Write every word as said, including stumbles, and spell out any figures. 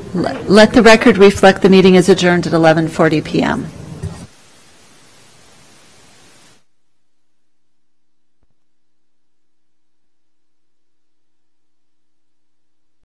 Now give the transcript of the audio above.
Let the record reflect the meeting is adjourned at eleven forty p m